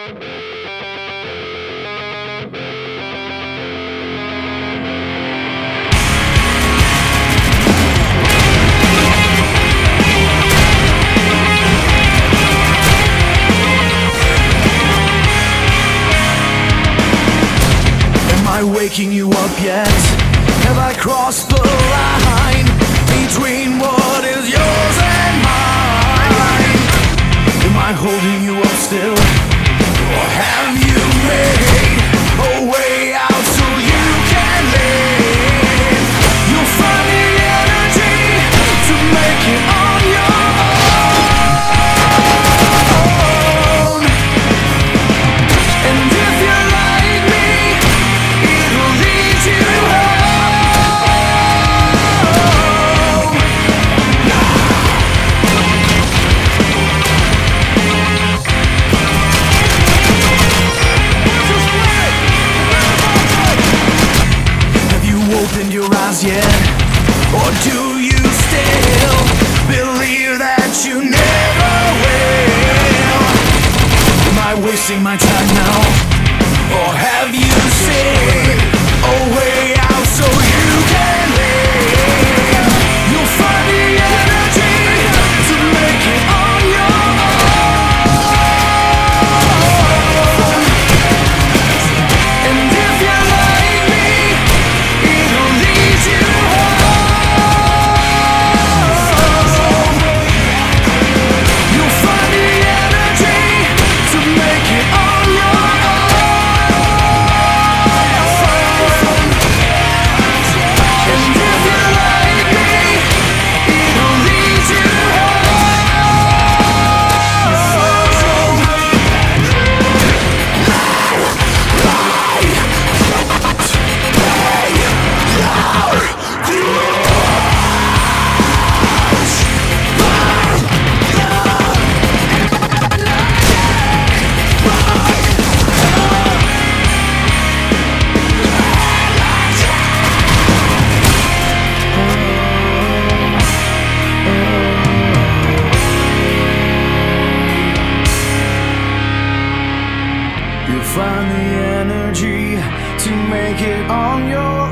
Waking you up yet? Have I crossed the line between what is yours and mine? Am I holding you up still? Or have you made a way out so you can live? You'll find the energy to make it on your own. And if you like me, it'll lead you home. Have you opened your eyes yet? Or do you still believe that you never will? Am I wasting my time now? Or have you seen a way out so you can live? You'll find the energy to make it on your own. And if you like me, it'll lead you home. You'll find the energy to make it on your own. And if you like me, it'll lead you You'll find the energy to make it on your